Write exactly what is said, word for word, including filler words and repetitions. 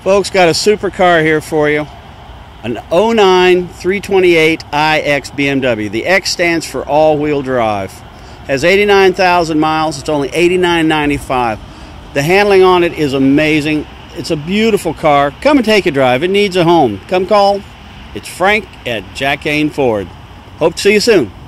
Folks, got a supercar here for you. An oh nine three twenty-eight i X B M W. The X stands for all-wheel drive. Has eighty-nine thousand miles. It's only eighty-nine ninety-five. The handling on it is amazing. It's a beautiful car. Come and take a drive. It needs a home. Come call. It's Frank at Kain Ford. Hope to see you soon.